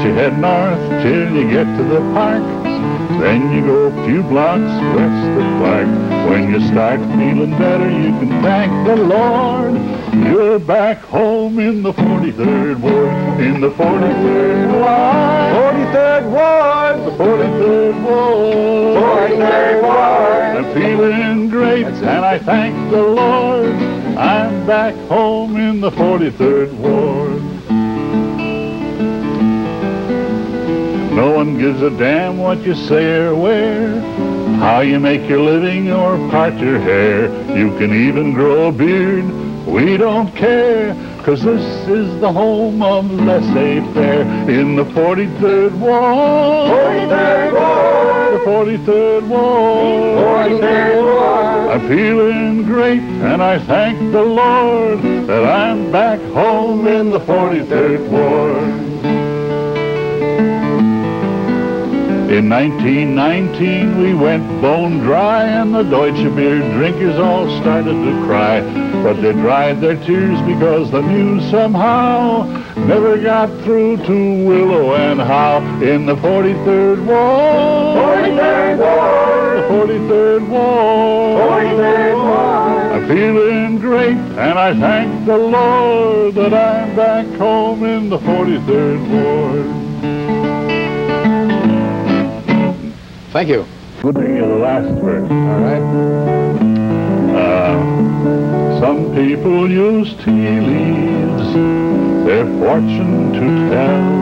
you head north till you get to the park. Then you go a few blocks west of Clark. When you start feeling better, you can thank the Lord. You're back home in the 43rd Ward. In the 43rd Ward. 43rd Ward. The 43rd Ward. 43rd Ward. I'm feeling great and I thank the Lord. I'm back home in the 43rd Ward. No one gives a damn what you say or wear, how you make your living or part your hair. You can even grow a beard, we don't care, 'cause this is the home of laissez-faire. In the 43rd Ward. 43rd Ward. The 43rd Ward. 43rd Ward. I'm feeling great and I thank the Lord that I'm back home in the 43rd Ward. In 1919 we went bone dry and the Deutsche beer drinkers all started to cry. But they dried their tears because the news somehow never got through to Willow and Howe. In the 43rd Ward. 43rd Ward. The 43rd Ward. 43rd Ward. I'm feeling great and I thank the Lord that I'm back home in the 43rd Ward. Thank you. Good to hear the last verse. All right. Some people use tea leaves, their fortune to tell.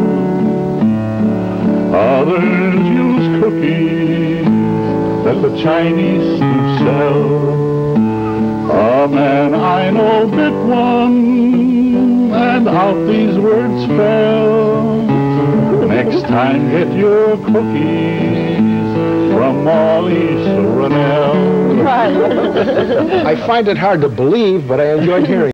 Others use cookies that the Chinese do sell. A man I know bit one, and out these words fell. Next time get your cookies from Maurice Lenell. I find it hard to believe, but I enjoyed hearing